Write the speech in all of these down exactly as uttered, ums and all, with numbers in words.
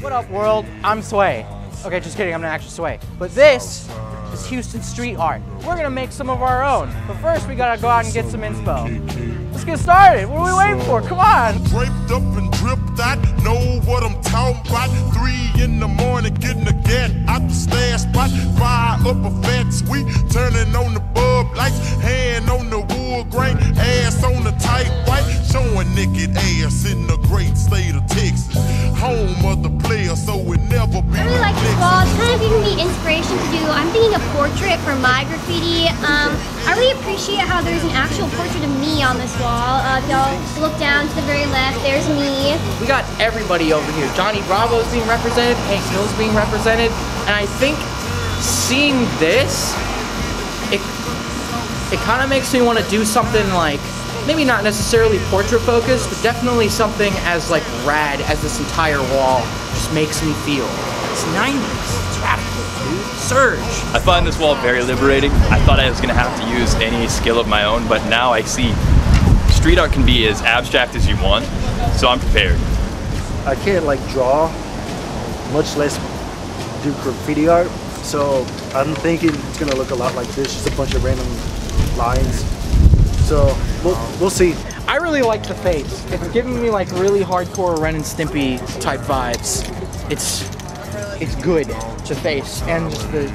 What up, world? I'm Sway. Okay, just kidding, I'm not actually Sway. But this is Houston Street Art. We're gonna make some of our own. But first, we gotta go out and get some inspo. Let's get started. What are we waiting for? Come on. Draped up and dripped out, know what I'm talking about. Three in the morning, getting the gat out the stash spot. Fire up a fat sweet, turning on the bulb lights. Hand on the wood grain, ass on the tight white. Showing naked ass in the great state of Texas. Home of the player, so it never be. I really like this wall. It's kind of giving me inspiration to do. I'm thinking a portrait for my graffiti. Um, I really appreciate how there's an actual portrait of me on this wall. Uh, if y'all look down to the very left, there's me. We got everybody over here. Johnny Bravo is being represented, Hank Hill's being represented, and I think seeing this, it it kind of makes me want to do something like, maybe not necessarily portrait focused, but definitely something as like rad as this entire wall just makes me feel. It's nineties, it's radical, dude. Surge. I find this wall very liberating. I thought I was gonna have to use any skill of my own, but now I see street art can be as abstract as you want, so I'm prepared. I can't like draw, much less do graffiti art, so I'm thinking it's gonna look a lot like this, just a bunch of random lines. So we'll, we'll see. I really like the face. It's giving me like really hardcore Ren and Stimpy type vibes. It's it's good, the face, and just the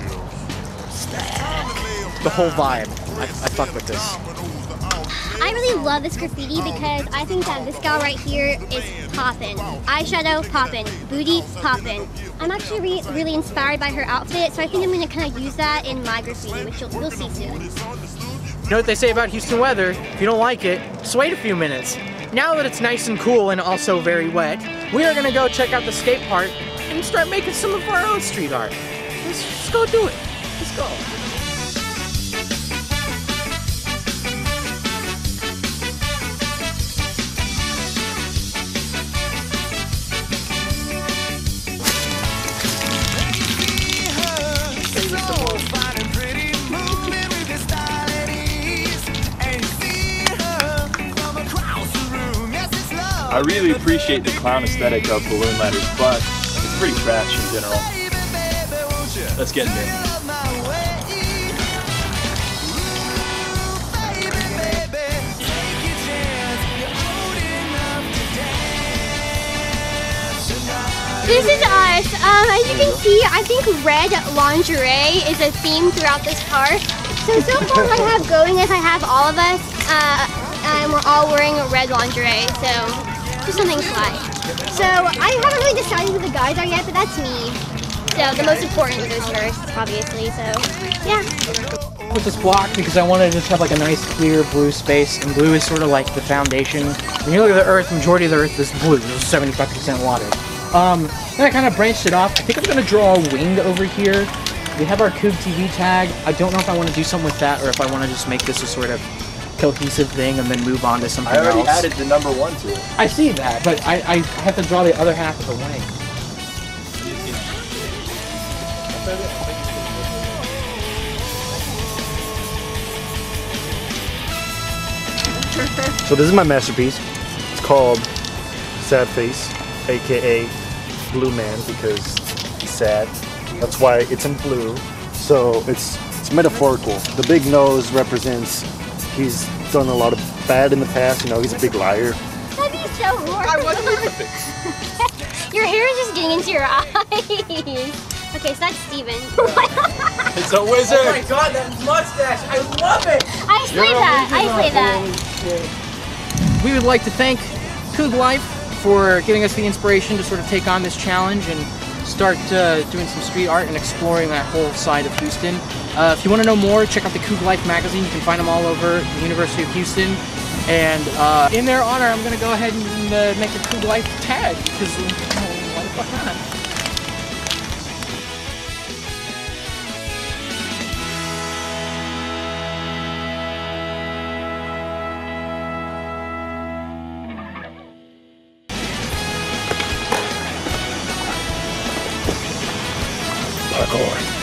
the whole vibe. I, I fuck with this. I really love this graffiti because I think that this gal right here is poppin'. Eyeshadow poppin', booty poppin'. I'm actually re really inspired by her outfit, so I think I'm gonna kind of use that in my graffiti, which you'll, you'll see soon. You know what they say about Houston weather? If you don't like it, just wait a few minutes. Now that it's nice and cool and also very wet, we are gonna go check out the skate park and start making some of our own street art. Let's just go do it. Let's go. I really appreciate the clown aesthetic of balloon letters, but it's pretty trash in general. Let's get in there. This is us. Um, as you can see, I think red lingerie is a theme throughout this park. So, so far what I have going is I have all of us, uh, and we're all wearing red lingerie, so just something sly. So I haven't really decided who the guys are yet, but that's me. So the most important goes first, obviously, so yeah. Put this block because I wanted to just have like a nice clear blue space, and blue is sort of like the foundation. When you look at the earth, the majority of the earth is blue, there's seventy-five percent water. Um, then I kind of branched it off. I think I'm going to draw a wing over here. We have our Coog T V tag. I don't know if I want to do something with that or if I want to just make this a sort of cohesive thing and then move on to something else. I already else. added the number one to it. I see that, but I, I have to draw the other half of the wing. So this is my masterpiece. It's called Sad Face, aka Blue Man, because he's sad. That's why it's in blue. So it's it's metaphorical. The big nose represents he's done a lot of bad in the past. You know, he's a big liar. That'd be so horrible. Your hair is just getting into your eyes. Okay, so that's Steven. It's a wizard! Oh my god, that mustache! I love it! I slay that. I slay that. We would like to thank CoogLife for giving us the inspiration to sort of take on this challenge and start uh, doing some street art and exploring that whole side of Houston. Uh, if you want to know more, check out the CoogLife magazine. You can find them all over the University of Houston. And uh, in their honor, I'm going to go ahead and uh, make a CoogLife tag because uh, why the fuck not? Parkour.